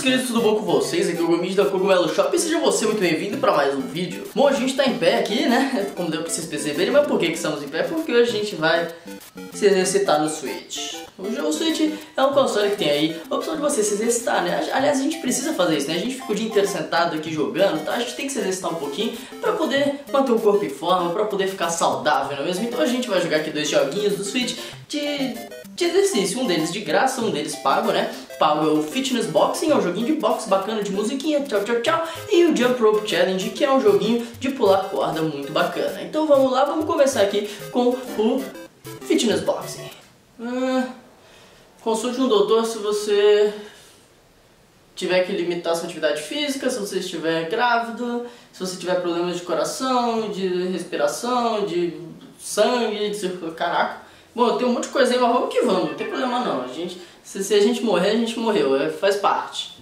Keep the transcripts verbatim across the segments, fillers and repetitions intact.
queridos, tudo bom com vocês? Aqui é o Gomid da Cogumelo Shop e seja você muito bem-vindo para mais um vídeo. Bom, a gente tá em pé aqui, né? Como deu pra vocês perceberem, mas por que que estamos em pé? Porque hoje a gente vai se exercitar no Switch. O Switch é um console que tem aí a opção de você se exercitar, né? Aliás, a gente precisa fazer isso, né? A gente fica o dia inteiro sentado aqui jogando, então a gente tem que se exercitar um pouquinho para poder manter o corpo em forma, para poder ficar saudável, não é mesmo? Então a gente vai jogar aqui dois joguinhos do Switch de, de exercício, um deles de graça, um deles pago, né? Pago é o Fitness Boxing, é um joguinho de boxe bacana, de musiquinha, tchau, tchau, tchau. E o Jump Rope Challenge, que é um joguinho de pular corda muito bacana. Então vamos lá, vamos começar aqui com o Fitness Boxing. Hum, consulte um doutor se você tiver que limitar sua atividade física, se você estiver grávido, se você tiver problemas de coração, de respiração, de sangue, de circulação. Caraca. Bom, eu tenho um monte de coisa aí, mas vamos que vamos, não tem problema não. A gente, se, se a gente morrer, a gente morreu, é, faz parte.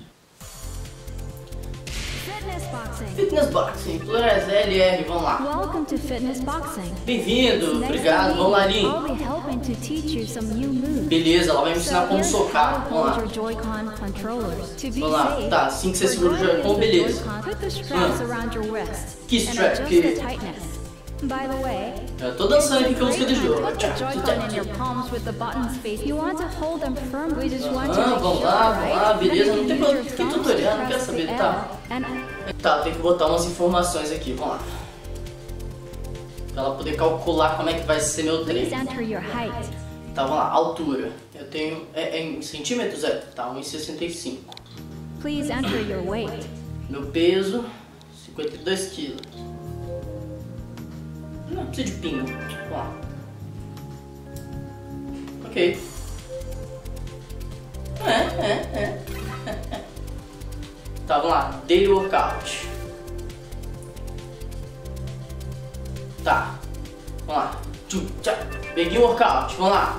Fitness Boxing. Fitness Boxing, plurais L R, vamos lá. Welcome to Fitness Boxing. Bem-vindo, obrigado, vamos lá, Lin. I'll be helping to teach you some new moves. Beleza, ela vai me ensinar como here's socar, how vamos to lá. hold your Joy-Con controllers. To be Vamos lá, safe, tá, assim que você for segura o Joy-Con, grinding the beleza. Joy-Con, put the straps Ah. around your wrist Que and strap? adjust Que- the tightness. By the way, Eu tô dançando aqui com a música do jogo. put the Joy-Con in your palms with the buttons facing. You want to hold them firm. We just want to Ah, make vamos sure, lá, vamos lá, right? beleza, Then não you tem can problema. use your Que thumbs to tutorial, não quero press saber, the tá? L and Tá, tem que botar umas informações aqui, vamos lá. Pra ela poder calcular como é que vai ser meu please treino. enter your height. Tá, vamos lá, altura. Eu tenho, é, é em centímetros? É, tá, um e sessenta e cinco. Please enter your weight. Meu peso, cinquenta e dois quilos. Não precisa de pingo. Vamos lá. Ok. É, é, é. Tá, vamos lá. Daily workout. Tá. Vamos lá. Tchum, tchá. Peguei o workout. Vamos lá.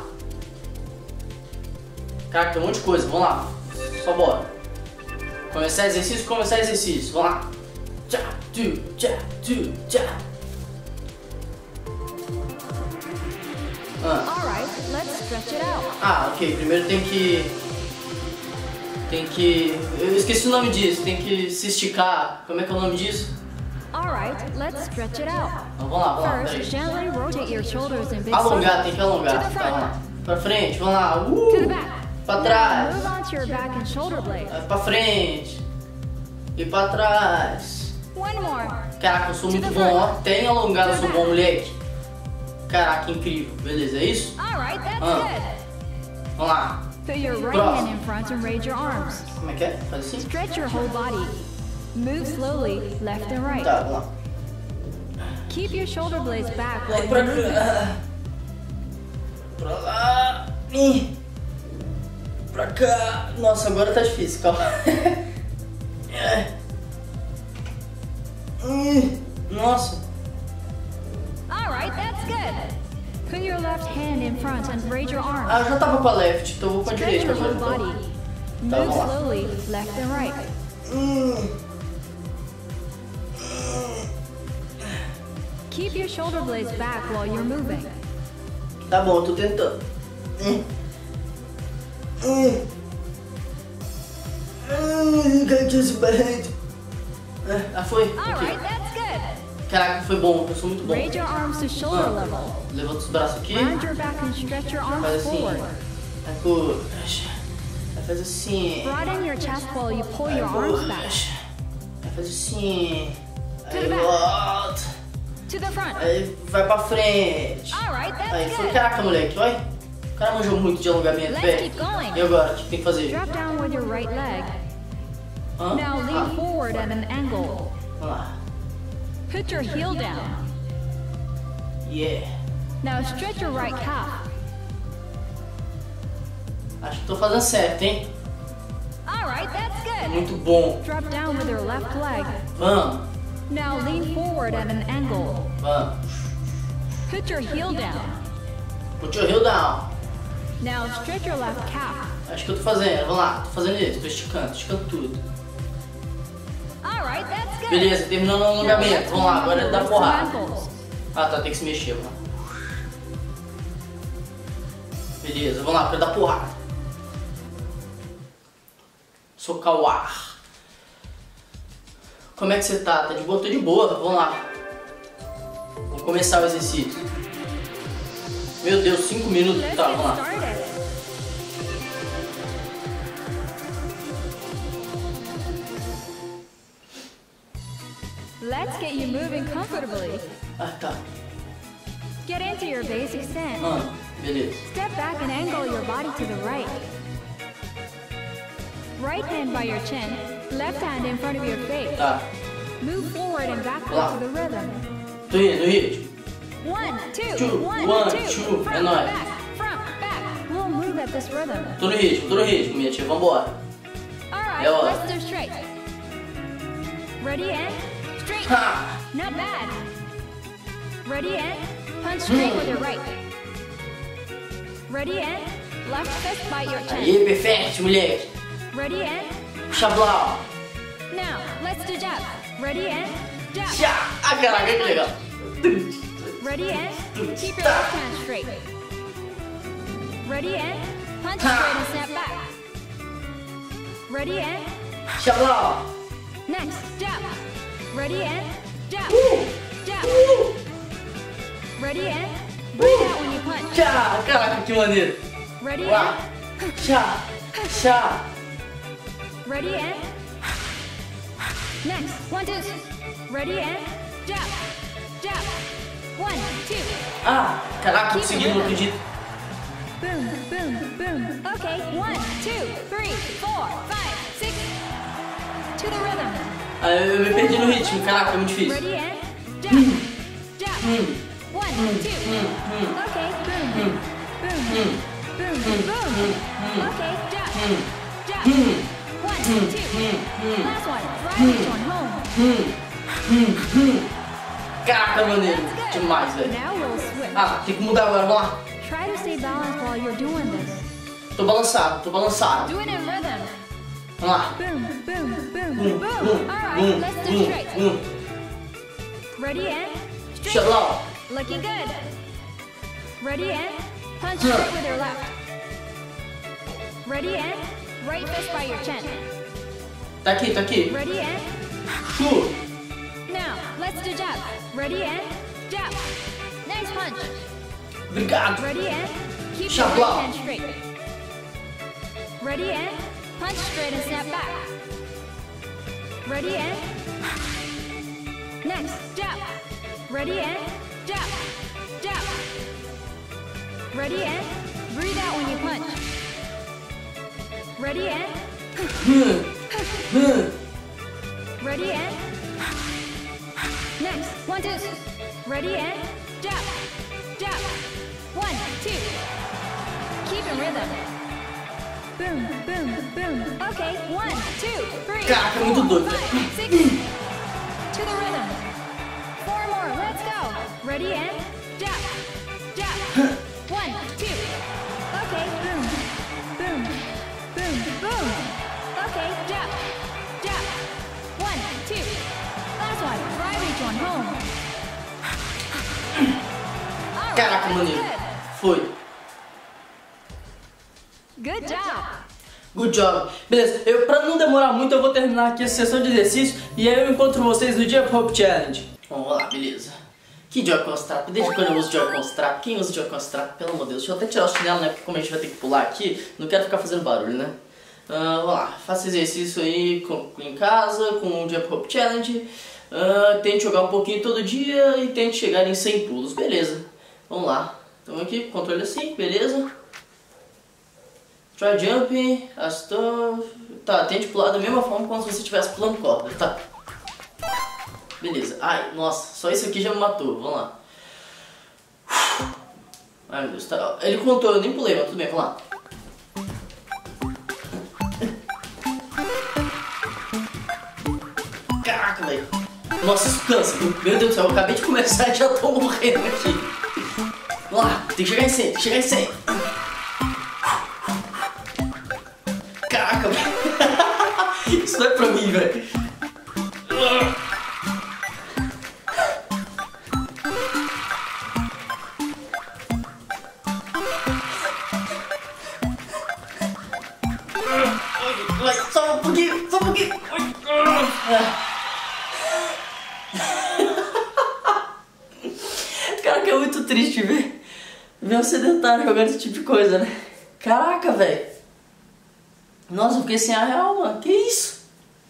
Caraca, tem um monte de coisa. Vamos lá. Só bora. Começar exercício, começar exercício. Vamos lá. Tchá, tchu, tchá, tchu, tchá. Ah. Alright, let's stretch it out. Ah, ok. Primeiro tem que... Tem que... Eu esqueci o nome disso. Tem que se esticar. Como é que é o nome disso? Alright, let's stretch it out. Então, vamos lá, vamos lá. First, Peraí. gently rotate your shoulders in big Alongar, circles. tem que alongar. To the Tá, front. vamos lá. Pra frente, vamos lá. To the Uh! back. Pra Now trás. move on to your back and shoulder blades. Vai pra frente. E pra trás. One more. Caraca, eu sou muito bom, ó. Tem alongado, eu sou bom, moleque. Caraca, incrível. Beleza, é isso? Alright, that's Ah. good. Vamos lá. Put your right Próximo. hand in front and raise your arms. Como é que é? Faz assim? Stretch your whole body. Move slowly, left and right. Tá, vamos lá. Keep your shoulder blades back while Aí pra you're moving. cá. Pra lá. Ih. Pra cá. Nossa, agora tá difícil, calma. Ih, Nossa. Alright, that's good. Put your left hand in front and raise your arms. Ah, eu já tava com a left, então eu vou com a Stretch direita your whole agora. body. Tá, Move vamos lá. slowly, left and right. Hum. Keep your shoulder blades back while you're moving. Tá bom, eu tô tentando. Hum. Hum. Hum, cadê esse barrete? Ah, foi? Alright, Ok. that's good. Caraca, foi bom, eu sou muito bom. Raise your arms to shoulder Ah, level. levanta os braços aqui. Round your back and stretch your Faz arms assim. forward. Aí puxa. Aí faz assim. Broaden your chest while you pull Aí your arms back. puxa. Aí faz assim. To Aí the back. volta. To the front. Aí vai pra frente. Alright, Aí that's foi. good. Caraca, moleque, olha. O cara manjou muito de alongamento, Let's velho. keep going. E agora? O que tem que fazer? Drop down with your right leg. Hã? Now lean Ah, forward at an angle. vamos lá. Put your heel down. Yeah. Now stretch your right calf. Acho que tô fazendo certo, hein? Alright, that's good. Muito bom. Drop down with your left leg. Vamos, Now lean forward at an angle. vamos. Put your heel down. Put your heel down. Now stretch your left calf. Acho que eu tô fazendo. Vamos lá, tô fazendo isso. Tô esticando, esticando tudo. Alright, that's good. Beleza, terminando o Now alongamento. let's Vamos lá, move agora é your dar wrists and porrada. ankles. Ah, tá, tem que se mexer, vamos lá. Beleza, vamos lá, pra dar porrada. Socar o ar. Como é que você tá? Tá de boa? Tô de boa. Vamos lá. Vamos começar o exercício. Meu Deus, cinco minutos. Tá, vamos lá. Let's get you moving comfortably. Ah, tá. Get into your basic stance. Ah, beleza. Step back and angle your body to the right. Right hand by your chin, left hand in front of your face. Tá. Move forward and backward Lá. to the rhythm. Tô indo, no ritmo. One, two, Two, one, one, two. two. Front, É nóis. back, front, back. We'll move at this rhythm. Tô no ritmo, tô no ritmo, minha tia. Vambora. Alright, É hora. let's do straight. Ready and straight. Ha! Not bad. Ready and punch straight with your right. Ready and left fist by your chin. Aí, perfeito, moleque. Ready and Chablau. now let's do jab. Ready and jab. Tchá. Ah, caraca, que legal. Ready and keep your left hand straight. Ready and punch straight and snap back. Ready and Chablau. next jab. Ready and jab. Uh. Jab. Uh. Ready and breathe out when you punch. Tchá. Caraca, que maneiro. Ready Lá. and Tchá. Tchá. ready and next one two. Ready and jab. Jab. One two. Ah, caraca, consegui, não acredito. Boom, boom, boom. Okay, one, two, three, four, five, six. To the rhythm. Ah, eu me perdi no ritmo, caraca, é muito difícil. Ready and jab. Jab. Hum. One, two. Hum, hum, Okay, boom. hum, Boom. hum, Boom. Boom. Okay, jab. hum, Jab. hum, One, hum, two. hum, hum, Last one. Right each one home. hum, hum, hum. Caraca, maneiro. Demais, velho. Now we'll switch. Ah, tem que mudar agora, vamos lá. Try to stay balanced while you're doing this. Tô balançado, tô balançado. Do it in rhythm. Vamos lá. Boom, boom, boom, Hum, boom. hum, All right, hum, let's do hum, straight. hum. Ready and straight. Chablau. Looking good. Ready and punch straight with your left. Ready and right fist by your chin. Tá aqui, tá aqui. Ready and Chu. now let's do jab. Ready and jab. Nice punch. Obrigado. Ready and keep your right Chablau. hand straight. Ready and punch straight and snap back. Ready and next jab. Ready and jab. Jab. Ready and breathe out when you punch. Ready and Hum, hum. ready and next one two. Ready and jab. Jab. One two. Keep in rhythm. Boom, boom, boom. Okay, one, two, three, Caraca, é muito four, doido. five, six. To the rhythm. Four more, let's go. Ready and jab. Jab. One, two. Okay, boom, boom, boom, boom. Okay, jab. Jab. One, two. Last one, drive each one home. All right, Caraca, that's maneiro. good. Foi. Good job. Good job. Beleza, eu, pra não demorar muito, eu vou terminar aqui a sessão de exercício e aí eu encontro vocês no Jump Rope Challenge. Vamos lá, beleza. Que Joy-Con Strap? Desde quando eu uso Joy-Con Strap? Quem usa Joy-Con Strap? Pelo amor de Deus. Deixa eu até tirar o chinelo, né? Porque como a gente vai ter que pular aqui, não quero ficar fazendo barulho, né? Uh, vamos lá, faça exercício aí com, em casa, com o Jump Rope Challenge. Uh, tente jogar um pouquinho todo dia e tente chegar em cem pulos, beleza. Vamos lá. Estamos aqui, controle assim, beleza. Try jumping, astor... Tá, tente pular da mesma forma como se você estivesse pulando corda, tá? Beleza. Ai, nossa, só isso aqui já me matou. Vamos lá. Ai, meu Deus, tá. Ele contou, eu nem pulei, mas tudo bem, vamos lá. Caraca, velho. Nossa, isso cansa. Meu Deus do céu, eu acabei de começar e já tô morrendo aqui. Vamos lá, tem que chegar em cem, tem que chegar em cem. Caraca, velho. Isso não é pra mim, velho. Vai, só um pouquinho, só um pouquinho. Caraca, é muito triste ver, ver um sedentário jogando esse tipo de coisa, né? Caraca, velho. Nossa, eu fiquei sem a real, mano. Que isso?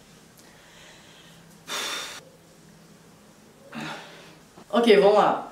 Ok, vamos lá.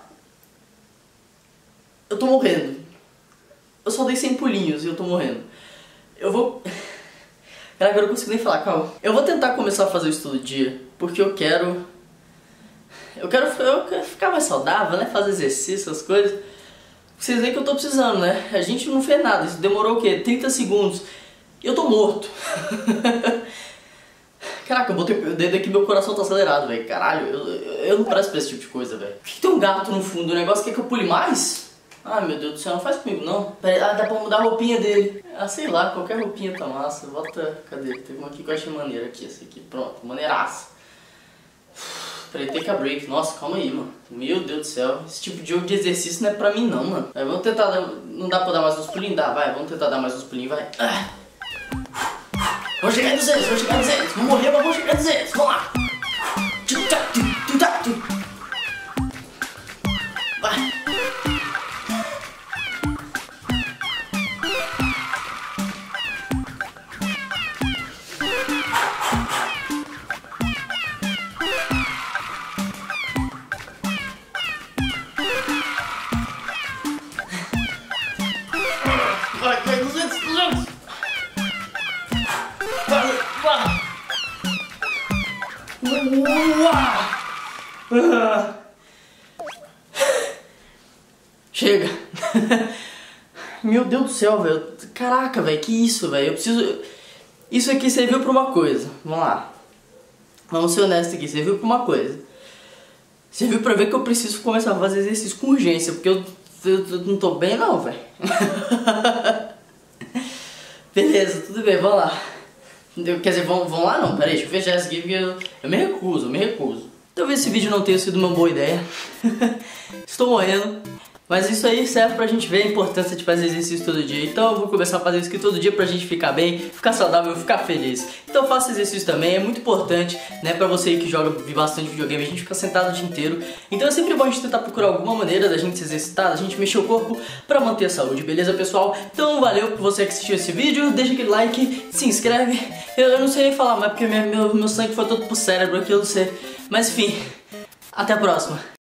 Eu tô morrendo. Eu só dei cem pulinhos e eu tô morrendo. Eu vou... Caraca, eu não consigo nem falar, calma. Eu vou tentar começar a fazer isso todo dia, porque eu quero... Eu quero, eu quero ficar mais saudável, né? Fazer exercício, essas coisas. Vocês veem que eu tô precisando, né? A gente não fez nada. Isso demorou o quê? trinta segundos. E eu tô morto. Caraca, eu botei o dedo aqui e meu coração tá acelerado, velho. Caralho, eu, eu, eu não presto pra esse tipo de coisa, velho. Por que tem um gato no fundo? O negócio quer que eu pule mais? Ai, meu Deus do céu, não faz comigo, não. Pera, ah, dá pra mudar a roupinha dele. Ah, sei lá, qualquer roupinha tá massa. Bota... Cadê? Teve uma aqui que eu achei maneira aqui, essa aqui. Pronto, maneiraça. Peraí, take a break. Nossa, calma aí, mano. Meu Deus do céu. Esse tipo de jogo de exercício não é pra mim, não, mano. Vai, vamos tentar dar... Não dá pra dar mais uns pulinhos? Dá, vai. Vamos tentar dar mais uns pulinhos, vai. Ah. Vamos chegar em duzentos, vamos chegar em duzentos. Vamos morrer, mas vamos chegar em duzentos. Vamos lá. Vai. Vai, vai, duzentos, duzentos. Vai, vai. Uau. Chega. Meu Deus do céu, velho. Caraca, velho, que isso, velho. Eu preciso... Isso aqui serviu pra uma coisa. Vamos lá. Vamos ser honestos aqui. Serviu pra uma coisa. Serviu pra ver que eu preciso começar a fazer exercício com urgência. Porque eu, eu, eu não tô bem, não, velho. Beleza, tudo bem, vamos lá. Quer dizer, vamos, vamos lá não, peraí, deixa eu fechar essa aqui porque eu, eu me recuso, eu me recuso. Talvez esse vídeo não tenha sido uma boa ideia. Estou morrendo. Mas isso aí serve pra gente ver a importância de fazer exercício todo dia. Então eu vou começar a fazer isso aqui todo dia pra gente ficar bem, ficar saudável, ficar feliz. Então faça exercício também, é muito importante, né, pra você que joga bastante videogame, a gente fica sentado o dia inteiro. Então é sempre bom a gente tentar procurar alguma maneira da gente se exercitar, da gente mexer o corpo pra manter a saúde, beleza, pessoal? Então valeu por você que assistiu esse vídeo, deixa aquele like, se inscreve. Eu, eu não sei nem falar mais porque minha, meu, meu sangue foi todo pro cérebro aqui, eu não sei. Mas enfim, até a próxima.